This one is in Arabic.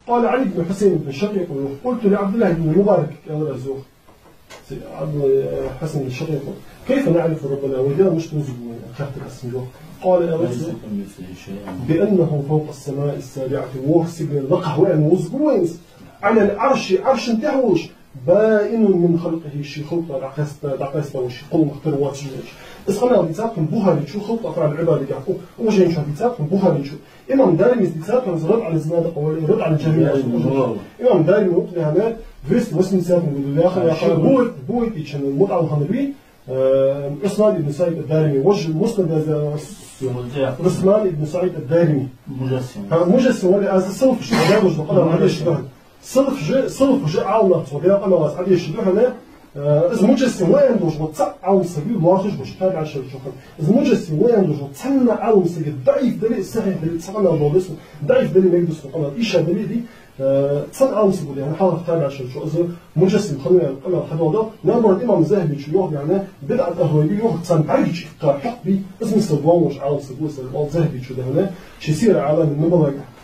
قال علي بن حسين بن شقيق قلت لعبد الله بن المبارك يا رزوخ عبد حسن بن شقيق كيف نعرف ربنا وإذا مش نزلون تحت الأسماء؟ قال بأنه فوق السماء السابعة وسجن لقه وين وزقوينس على العرش عرش انتهوش بائن من خلقه شي خلقه دعقسته وشي قل مختار واتشيش اسخنا بيتاكم بوهاري شو خلقه افعال العباد يعقوب وجين شو بيتاكم بوهاري شو امام دارمي بيتاكم زرد على الزنادقه ورد على الجميع امام دارمي وقت هنا فيست مسلم ساكن بالله اخر بويت يشن المتعه الهنبي عثمان بن سعيد الدارمي وجه المسند عثمان بن سعيد الدارمي مجسم ولا از الصوف شو برنامج بقدر هذا الشبه صرف جاء عاونة وبيا قنوات عليه الشبه هنا إذا مجسم وين دوش وتصع عاون سبيل واخش باش تابع شو شوفن إذا مجسم وين دوش وتصنع عاون سبيل ضعيف دليل صحيح دليل تصنع بوليس ضعيف دليل يقدس القناة إيش دليل دي تصنع عاون سبيل يعني حاول تتابع شو إذا مجسم خلينا القناة هذا نمر الإمام الذهبي شو يوه يعني بدعة أهوالي يوه تصنع عيش حق بي اسم سبوان وش عاون سبيل الذهبي شو ده هنا شيء يصير على النبضة